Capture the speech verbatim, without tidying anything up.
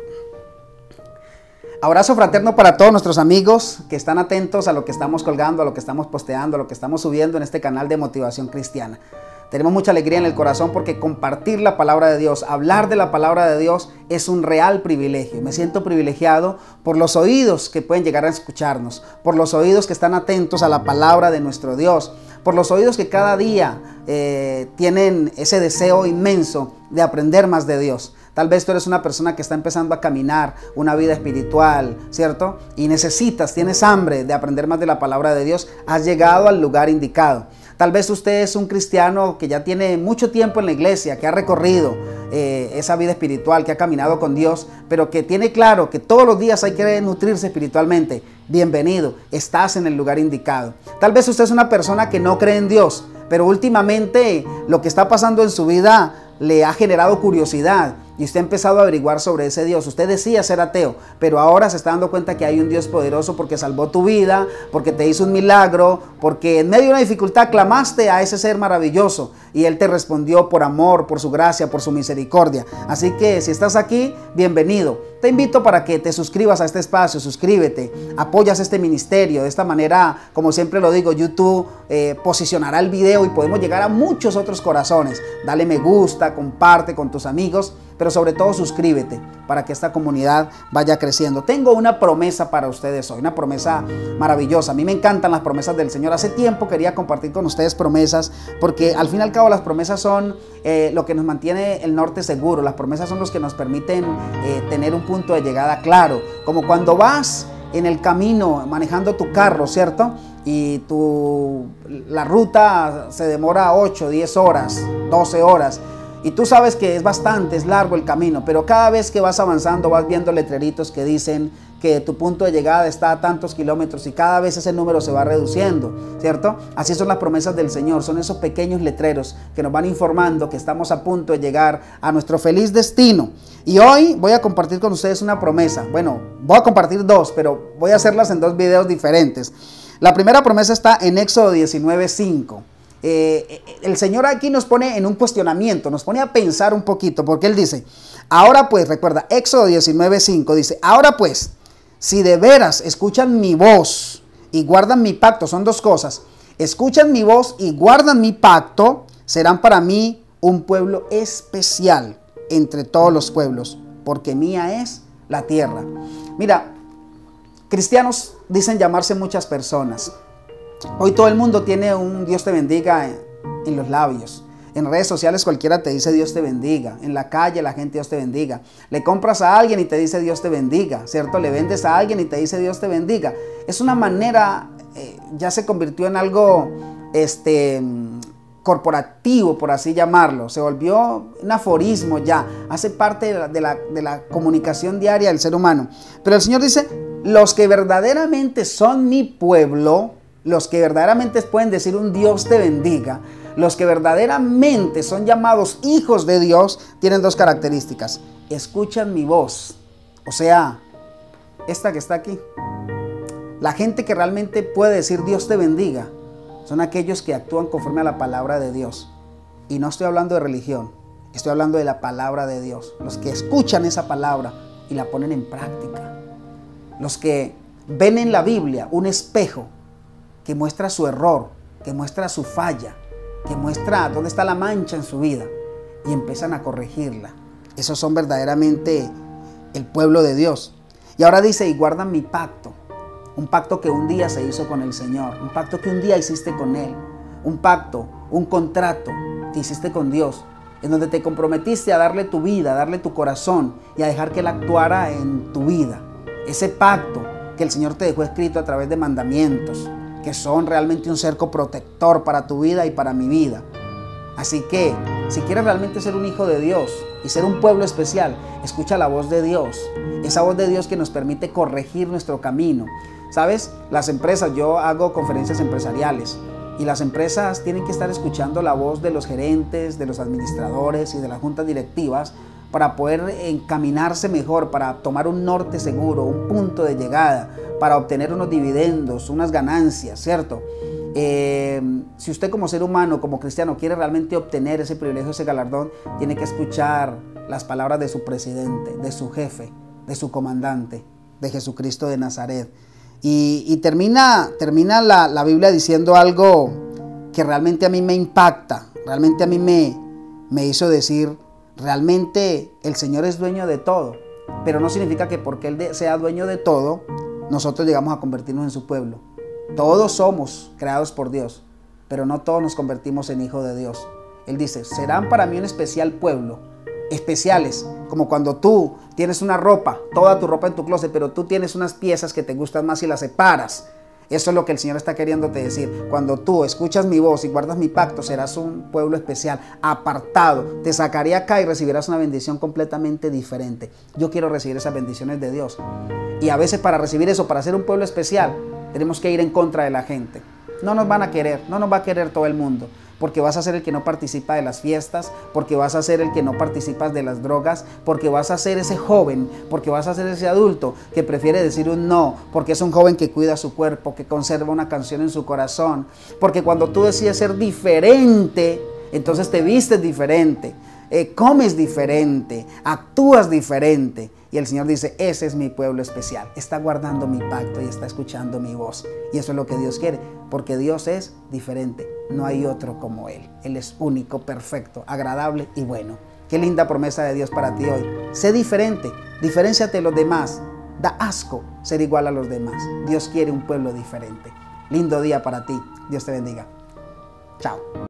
Abrazo fraterno para todos nuestros amigos que están atentos a lo que estamos colgando, a lo que estamos posteando, a lo que estamos subiendo en este canal de Motivación Cristiana. Tenemos mucha alegría en el corazón porque compartir la palabra de Dios, hablar de la palabra de Dios es un real privilegio. Me siento privilegiado por los oídos que pueden llegar a escucharnos, por los oídos que están atentos a la palabra de nuestro Dios, por los oídos que cada día eh, tienen ese deseo inmenso de aprender más de Dios. Tal vez tú eres una persona que está empezando a caminar una vida espiritual, ¿cierto? Y necesitas, tienes hambre de aprender más de la palabra de Dios. Has llegado al lugar indicado. Tal vez usted es un cristiano que ya tiene mucho tiempo en la iglesia, que ha recorrido eh, esa vida espiritual, que ha caminado con Dios, pero que tiene claro que todos los días hay que nutrirse espiritualmente. Bienvenido, estás en el lugar indicado. Tal vez usted es una persona que no cree en Dios, pero últimamente lo que está pasando en su vida le ha generado curiosidad y usted ha empezado a averiguar sobre ese Dios. Usted decía ser ateo, pero ahora se está dando cuenta que hay un Dios poderoso porque salvó tu vida, porque te hizo un milagro, porque en medio de una dificultad clamaste a ese ser maravilloso y Él te respondió por amor, por su gracia, por su misericordia. Así que si estás aquí, bienvenido. Te invito para que te suscribas a este espacio, suscríbete, apoyas este ministerio. De esta manera, como siempre lo digo, YouTube eh, posicionará el video y podemos llegar a muchos otros corazones. Dale me gusta, comparte con tus amigos, pero sobre todo suscríbete para que esta comunidad vaya creciendo. Tengo una promesa para ustedes hoy, una promesa maravillosa. A mí me encantan las promesas del Señor. Hace tiempo quería compartir con ustedes promesas porque al fin y al cabo las promesas son eh, lo que nos mantiene el norte seguro. Las promesas son los que nos permiten eh, tener un punto de llegada claro. Como cuando vas en el camino manejando tu carro, ¿cierto? Y tu, la ruta se demora ocho, diez horas, doce horas. Y tú sabes que es bastante, es largo el camino, pero cada vez que vas avanzando vas viendo letreritos que dicen que tu punto de llegada está a tantos kilómetros y cada vez ese número se va reduciendo, ¿cierto? Así son las promesas del Señor, son esos pequeños letreros que nos van informando que estamos a punto de llegar a nuestro feliz destino. Y hoy voy a compartir con ustedes una promesa. Bueno, voy a compartir dos, pero voy a hacerlas en dos videos diferentes. La primera promesa está en Éxodo diecinueve cinco. Eh, el Señor aquí nos pone en un cuestionamiento, nos pone a pensar un poquito, porque Él dice, ahora pues, recuerda, Éxodo diecinueve cinco dice, ahora pues, si de veras escuchan mi voz y guardan mi pacto, son dos cosas, escuchan mi voz y guardan mi pacto, serán para mí un pueblo especial entre todos los pueblos, porque mía es la tierra. Mira, cristianos dicen llamarse muchas personas. Hoy todo el mundo tiene un Dios te bendiga en, en los labios. En redes sociales cualquiera te dice Dios te bendiga. En la calle la gente Dios te bendiga. Le compras a alguien y te dice Dios te bendiga, ¿cierto? Le vendes a alguien y te dice Dios te bendiga. Es una manera, eh, ya se convirtió en algo este, corporativo, por así llamarlo. Se volvió un aforismo ya. Hace parte de la, de la, de la comunicación diaria del ser humano. Pero el Señor dice, los que verdaderamente son mi pueblo, los que verdaderamente pueden decir un Dios te bendiga, los que verdaderamente son llamados hijos de Dios, tienen dos características. Escuchan mi voz, o sea, esta que está aquí. La gente que realmente puede decir Dios te bendiga, son aquellos que actúan conforme a la palabra de Dios. Y no estoy hablando de religión, estoy hablando de la palabra de Dios. Los que escuchan esa palabra y la ponen en práctica. Los que ven en la Biblia un espejo que muestra su error, que muestra su falla, que muestra dónde está la mancha en su vida y empiezan a corregirla. Esos son verdaderamente el pueblo de Dios. Y ahora dice, y guardan mi pacto, un pacto que un día se hizo con el Señor, un pacto que un día hiciste con Él, un pacto, un contrato que hiciste con Dios, en donde te comprometiste a darle tu vida, a darle tu corazón y a dejar que Él actuara en tu vida. Ese pacto que el Señor te dejó escrito a través de mandamientos, que son realmente un cerco protector para tu vida y para mi vida. Así que, si quieres realmente ser un hijo de Dios y ser un pueblo especial, escucha la voz de Dios. Esa voz de Dios que nos permite corregir nuestro camino. ¿Sabes? Las empresas, yo hago conferencias empresariales y las empresas tienen que estar escuchando la voz de los gerentes, de los administradores y de las juntas directivas para poder encaminarse mejor, para tomar un norte seguro, un punto de llegada, para obtener unos dividendos, unas ganancias, ¿cierto? Eh, si usted como ser humano, como cristiano, quiere realmente obtener ese privilegio, ese galardón, tiene que escuchar las palabras de su presidente, de su jefe, de su comandante, de Jesucristo de Nazaret. Y, y termina, termina la, la Biblia diciendo algo que realmente a mí me impacta, realmente a mí me, me hizo decir, realmente el Señor es dueño de todo, pero no significa que porque Él sea dueño de todo, nosotros llegamos a convertirnos en su pueblo. Todos somos creados por Dios, pero no todos nos convertimos en hijos de Dios. Él dice, serán para mí un especial pueblo, especiales, como cuando tú tienes una ropa, toda tu ropa en tu closet, pero tú tienes unas piezas que te gustan más y las separas. Eso es lo que el Señor está queriéndote decir. Cuando tú escuchas mi voz y guardas mi pacto, serás un pueblo especial, apartado. Te sacaré acá y recibirás una bendición completamente diferente. Yo quiero recibir esas bendiciones de Dios. Y a veces para recibir eso, para ser un pueblo especial, tenemos que ir en contra de la gente. No nos van a querer, no nos va a querer todo el mundo. Porque vas a ser el que no participa de las fiestas, porque vas a ser el que no participas de las drogas, porque vas a ser ese joven, porque vas a ser ese adulto que prefiere decir un no, porque es un joven que cuida su cuerpo, que conserva una canción en su corazón, porque cuando tú decides ser diferente, entonces te vistes diferente, eh, comes diferente, actúas diferente. Y el Señor dice, ese es mi pueblo especial, está guardando mi pacto y está escuchando mi voz. Y eso es lo que Dios quiere, porque Dios es diferente, no hay otro como Él. Él es único, perfecto, agradable y bueno. Qué linda promesa de Dios para ti hoy. Sé diferente, diferénciate de los demás. Da asco ser igual a los demás. Dios quiere un pueblo diferente. Lindo día para ti, Dios te bendiga. Chao.